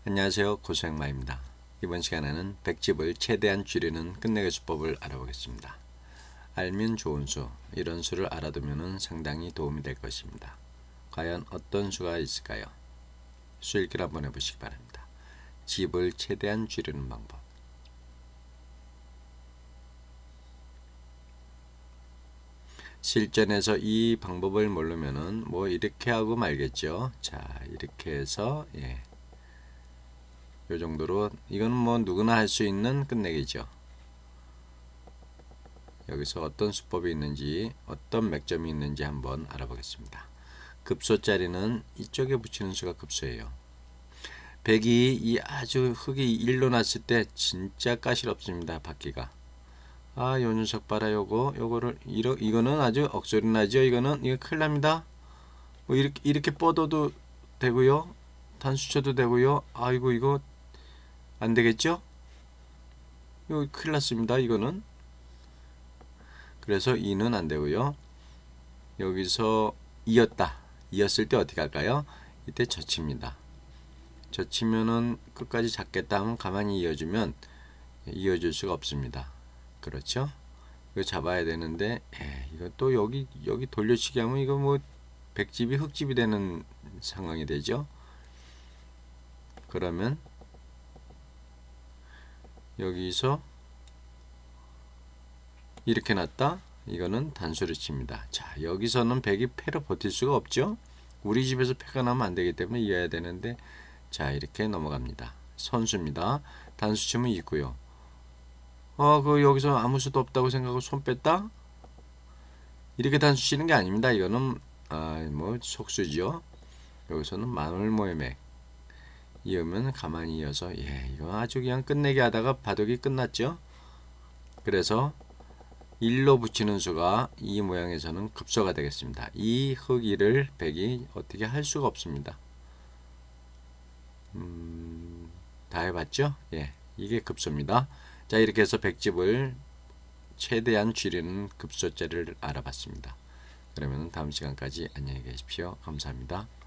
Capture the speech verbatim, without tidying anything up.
안녕하세요. 고수행마입니다. 이번 시간에는 백집을 최대한 줄이는 끝내기 수법을 알아보겠습니다. 알면 좋은 수, 이런 수를 알아두면 상당히 도움이 될 것입니다. 과연 어떤 수가 있을까요? 수읽기를 한번 해보시기 바랍니다. 집을 최대한 줄이는 방법. 실전에서 이 방법을 모르면은 뭐 이렇게 하고 말겠죠. 자, 이렇게 해서 예. 요 정도로 이건 뭐 누구나 할 수 있는 끝내기죠. 여기서 어떤 수법이 있는지 어떤 맥점이 있는지 한번 알아보겠습니다. 급소짜리는 이쪽에 붙이는 수가 급소예요. 백이 이 아주 흙이 일로 났을 때 진짜 까실없습니다. 받기가. 아, 요 녀석 봐라. 요거 요거를 이러, 이거는 아주 억소리 나죠. 이거는 이거 큰일 납니다. 뭐 이렇게 이렇게 뻗어도 되고요. 단수 쳐도 되고요. 아이고 이거 안 되겠죠? 이거 큰일 났습니다. 이거는. 그래서 이는 안 되고요. 여기서 이었다. 이었을 때 어떻게 할까요? 이때 젖힙니다. 젖히면은 끝까지 잡겠다 하면 가만히 이어주면 이어줄 수가 없습니다. 그렇죠? 이거 잡아야 되는데 에, 이거 또 여기 여기 돌려치기 하면 이거 뭐 백집이 흙집이 되는 상황이 되죠. 그러면 여기서 이렇게 놨다. 이거는 단수를 칩니다. 자, 여기서는 백이 패로 버틸 수가 없죠. 우리 집에서 패가 나면 안 되기 때문에 이어야 되는데, 자, 이렇게 넘어갑니다. 선수입니다. 단수 치면 있고요. 어, 그 여기서 아무 수도 없다고 생각하고 손 뺐다. 이렇게 단수 치는 게 아닙니다. 이거는 아, 뭐 속수죠. 여기서는 마늘 모임에 이으면 가만히 이어서 예, 이거 아주 그냥 끝내기 하다가 바둑이 끝났죠. 그래서 일로 붙이는 수가 이 모양에서는 급소가 되겠습니다. 이 흙이를 백이 어떻게 할 수가 없습니다. 음, 다 해봤죠? 예, 이게 급소입니다. 자, 이렇게 해서 백집을 최대한 줄이는 급소자를 알아봤습니다. 그러면 다음 시간까지 안녕히 계십시오. 감사합니다.